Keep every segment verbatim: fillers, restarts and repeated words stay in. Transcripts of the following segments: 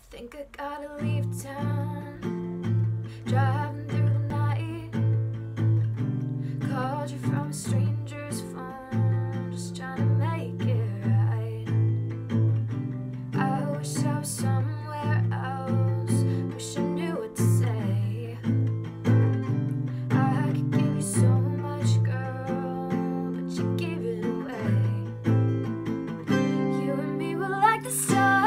Think I gotta leave town, driving through the night. Called you from a stranger's phone, just trying to make it right. I wish I was somewhere else, wish I knew what to say. I could give you so much, girl, but you gave it away. You and me were like the stars.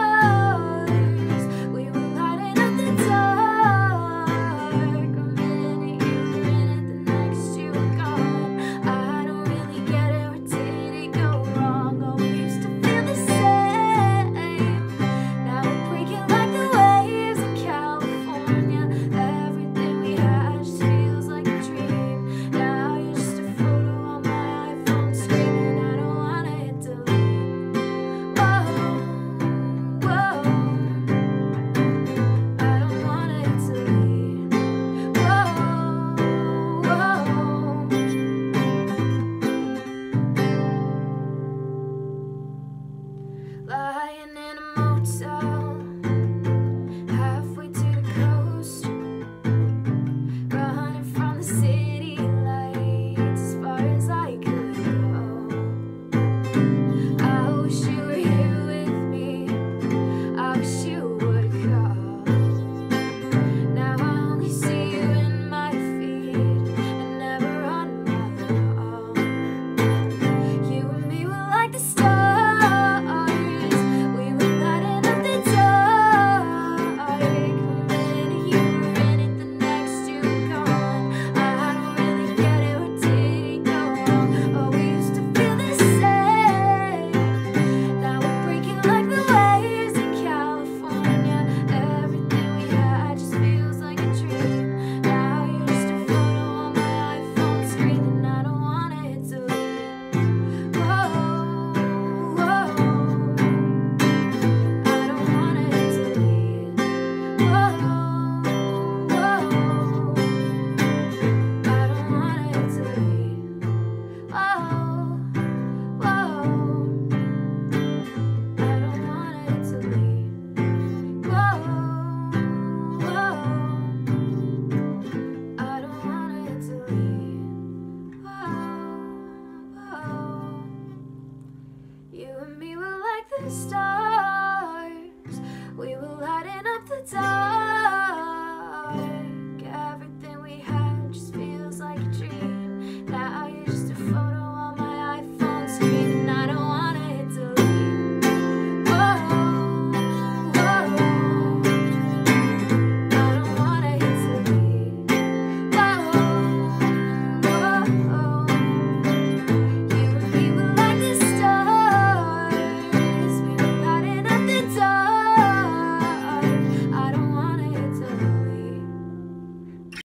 Lying in a motel,